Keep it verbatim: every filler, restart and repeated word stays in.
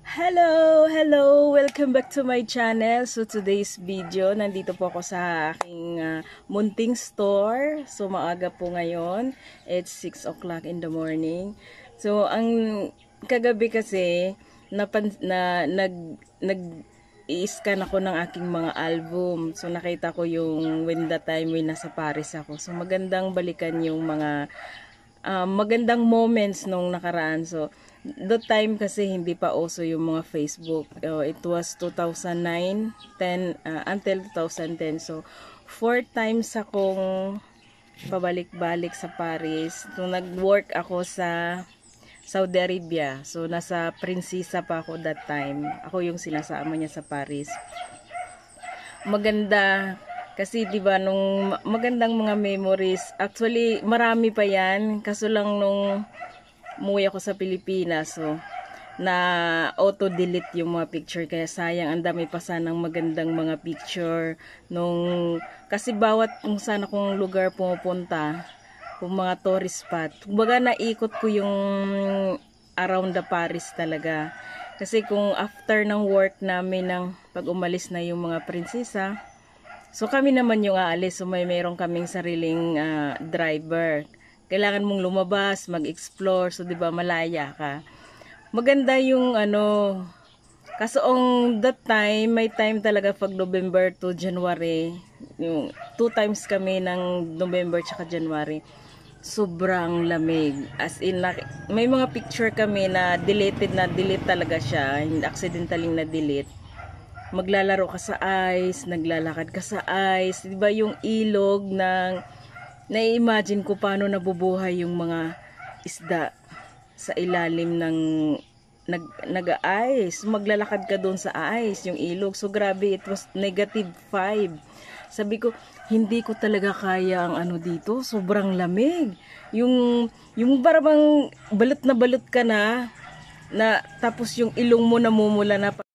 Hello! Hello! Welcome back to my channel. So today's video, nandito po ako sa aking uh, munting store. So maaga po ngayon. It's six o'clock in the morning. So ang kagabi kasi, napan, na, nag, nag i-scan ako ng aking mga album. So nakita ko yung when the time when nasa Paris ako. So magandang balikan yung mga uh, magandang moments nung nakaraan. So that time kasi hindi pa uso yung mga Facebook. Uh, it was two thousand nine, ten, uh, until two thousand ten. So, four times akong pabalik-balik sa Paris. Nung nag-work ako sa Saudi Arabia. So, nasa Prinsesa pa ako that time. Ako yung sinasama niya sa Paris. Maganda. Kasi 'di ba nung magandang mga memories. Actually, marami pa 'yan. Kaso lang nung umuwi ako sa Pilipinas, so na auto-delete yung mga picture, kaya sayang, ang dami pa sanang magandang mga picture nung, kasi bawat kung saan akong lugar pumupunta, kung mga tourist spot, kumbaga naikot ko yung around the Paris talaga. Kasi kung after ng work namin, ng pag umalis na yung mga prinsesa, so kami naman yung aalis, so may meron kaming sariling uh, driver. Kailangan mong lumabas, mag-explore, so 'di ba malaya ka. Maganda yung ano, kaso on that time, may time talaga pag November to January, yung two times kami ng November tsaka January. Sobrang lamig. As in, may mga picture kami na deleted na delete talaga siya, accidentally na delete. Maglalaro ka sa ice, naglalakad ka sa ice, 'di ba yung ilog ng nai-imagine ko paano nabubuhay yung mga isda sa ilalim ng nag nag-ice. Maglalakad ka doon sa ice, yung ilog. So grabe, it was negative five. Sabi ko, hindi ko talaga kaya ang ano dito. Sobrang lamig. Yung yung parang balot na balot ka na, na tapos yung ilong mo namumula na.